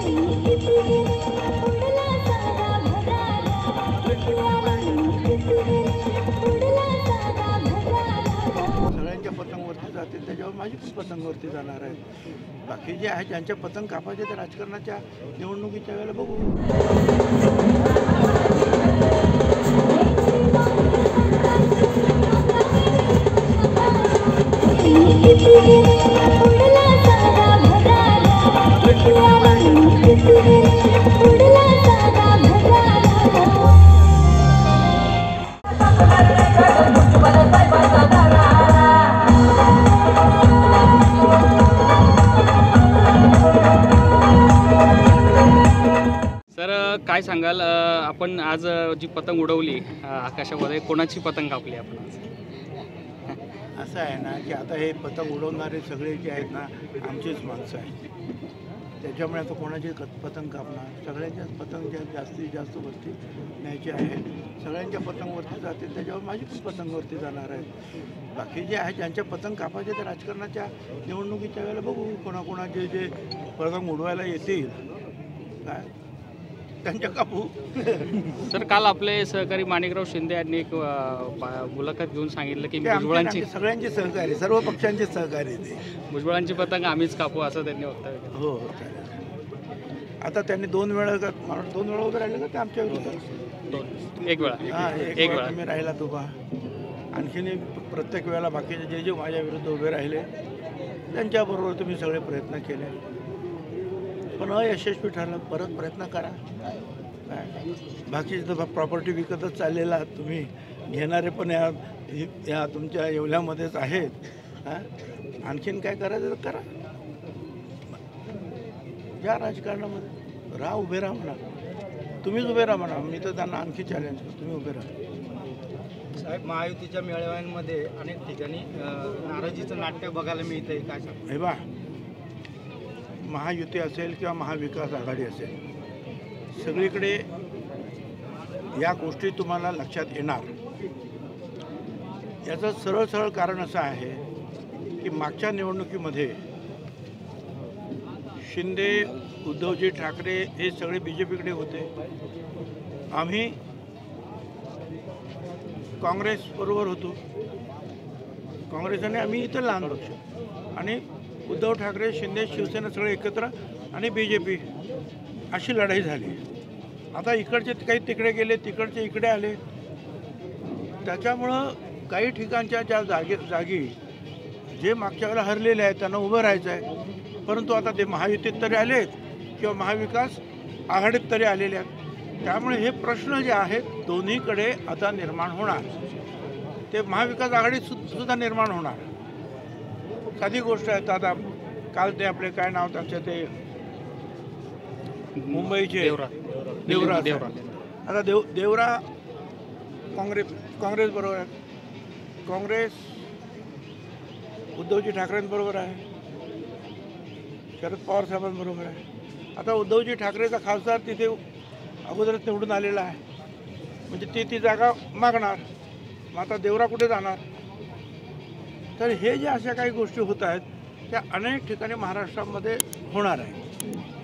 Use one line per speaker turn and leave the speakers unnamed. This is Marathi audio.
सगळ्यांच्या पतंगवरती जातील त्याच्यावर माझी पण पतंगवरती जाणार आहे. बाकी जे आहे ज्यांच्या पतंग कापायचे ते राजकारणाच्या निवडणुकीच्या वेळेला बघू.
सर काय सांगाल, आपण आज जी पतंग उडवली आकाशामध्ये, कोणाची पतंग कापली आपण आज?
असं आहे ना की आता हे पतंग उडवणारे सगळे जे आहेत ना आमचीच माणसं आहेत. त्याच्यामुळे आता कोणाची पतंग कापणार, सगळ्यांच्याच पतंग जास्तीत जास्त वरती न्यायची आहे. सगळ्यांच्या पतंगवरती जातील त्याच्यावर माझी पण पतंगवरती जाणार आहे. बाकी जे आहे ज्यांच्या पतंग कापायचे ते राजकारणाच्या निवडणुकीच्या वेळेला बघू. कोणाकोणाचे जे पतंग उडवायला येतील काय त्यांच्या कापू.
सर काल आपले सहकारी माणिकराव शिंदे यांनी एक मुलाखत घेऊन सांगितलं की भुजबळांची
सगळ्यांचे सहकारी, सर्व पक्षांचे सहकारी ते
भुजबळांची पतंग आम्हीच कापू असं त्यांनी वक्तव्य केलं.
हो चालेल. आता त्यांनी दोन वेळा उभे राहिले का ते आमच्या विरोधात?
एक वेळा
तुम्ही राहिला तुबा. आणखीन प्रत्येक वेळेला बाकीचे जे माझ्या विरुद्ध उभे राहिले त्यांच्याबरोबर तुम्ही सगळे प्रयत्न केले पण अयशस्वी ठरलं. परत प्रयत्न करा. काय बाकीचे तर प्रॉपर्टी विकतच चाललेला आहात तुम्ही. घेणारे पण या तुमच्या येवल्यामध्येच आहेत. आणखीन काय करायचं तर करा. या राजकारणामध्ये राहा, उभे राहा म्हणा. तुम्हीच उभे राहा म्हणा. मी तर त्यांना आणखी चॅलेंज करतो, तुम्ही उभे राहा.
साहेब, महायुतीच्या मेळाव्यांमध्ये अनेक ठिकाणी नाराजीचं नाट्य बघायला मिळतं आहे. काय सांग?
हे बा, महायुती असेल किंवा महाविकास आघाडी असेल, सगळीकडे या गोष्टी तुम्हाला लक्षात येणार. याचं सरळ कारण असं आहे की मागच्या निवडणुकीमध्ये शिंदे, उद्धवजी ठाकरे हे सगळे BJPकडे होते. आम्ही काँग्रेसबरोबर होतो. काँग्रेस आम्ही इथं लहान पक्ष आणि उद्धव ठाकरे, शिंदे, शिवसेना सगळे एकत्र आणि BJP अशी लढाई झाली. आता इकडचे काही तिकडे गेले, तिकडचे इकडे आले. त्याच्यामुळं काही ठिकाणच्या ज्या जागी जे मागच्या वेळेला हरलेले आहेत त्यांना उभं राहायचं आहे. परंतु आता ते महायुतीत तरी आलेत किंवा महाविकास आघाडीत तरी आलेले आहेत. त्यामुळे हे प्रश्न जे आहेत दोन्हीकडे आता निर्माण होणार. ते महाविकास आघाडीत सुद्धा निर्माण होणार. साधी गोष्ट आहे. आता काल ते आपले काय नाव त्यांचे ते मुंबईचे देवरा. आता देवरा काँग्रेस बरोबर आहे. काँग्रेस उद्धवजी ठाकरेंबरोबर आहे, शरद पवार साहेबांबरोबर आहे. आता उद्धवजी ठाकरेचा खासदार तिथे अगोदरच निवडून आलेला आहे, म्हणजे ती जागा मागणार. मग आता देवरा कुठे जाणार? तर हे जे अशा काही गोष्टी होत आहेत त्या अनेक ठिकाणी महाराष्ट्रामध्ये होणार आहे.